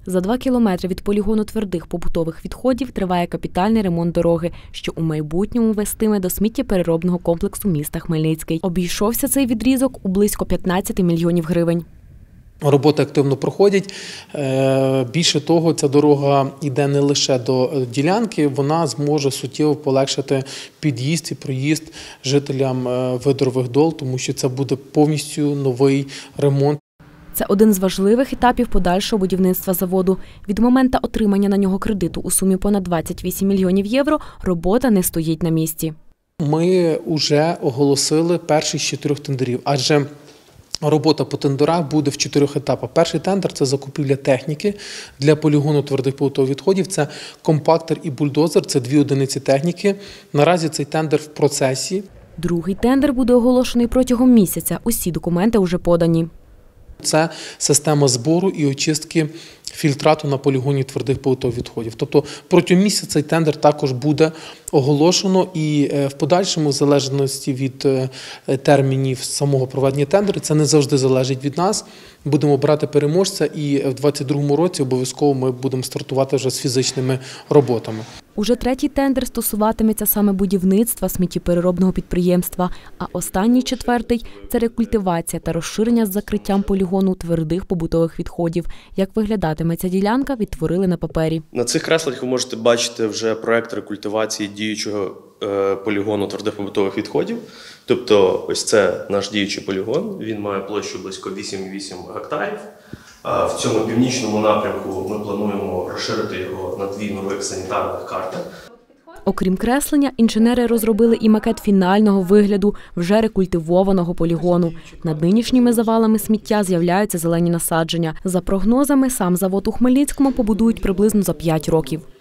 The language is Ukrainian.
За 2 кілометри від полігону твердих побутових відходів триває капітальний ремонт дороги, що у майбутньому вестиме до сміттєпереробного комплексу міста Хмельницький. Обійшовся цей відрізок у близько 15 мільйонів гривень. Роботи активно проходять. Більше того, ця дорога йде не лише до ділянки, вона зможе суттєво полегшити під'їзд і проїзд жителям Видорових Дол, тому що це буде повністю новий ремонт. Це один з важливих етапів подальшого будівництва заводу. Від моменту отримання на нього кредиту у сумі понад 28 мільйонів євро робота не стоїть на місці. Ми вже оголосили перший з 4 тендерів, адже робота по тендерах буде в 4 етапах. Перший тендер – це закупівля техніки для полігону твердих побутових відходів. Це компактор і бульдозер, це 2 одиниці техніки. Наразі цей тендер в процесі. Другий тендер буде оголошений протягом місяця. Усі документи вже подані. Це система збору і очистки фільтрату на полігоні твердих побутових відходів. Тобто протягом місяця цей тендер також буде оголошено і в подальшому, в залежності від термінів самого проведення тендеру, це не завжди залежить від нас. Будемо брати переможця і в 2022 році обов'язково ми будемо стартувати вже з фізичними роботами. Уже третій тендер стосуватиметься саме будівництва сміттєпереробного підприємства, а останній, 4-й – це рекультивація та розширення з закриттям полігону твердих побутових відходів. Як виглядатиме ця ділянка, відтворили на папері. На цих кресленнях ви можете бачити вже проект рекультивації діючого полігону твердих побутових відходів. Тобто ось це наш діючий полігон, він має площу близько 8,8 гектарів. В цьому північному напрямку ми плануємо розширити його на 2 нових санітарних карти. Окрім креслення, інженери розробили і макет фінального вигляду вже рекультивованого полігону. Над нинішніми завалами сміття з'являються зелені насадження. За прогнозами, сам завод у Хмельницькому побудують приблизно за 5 років.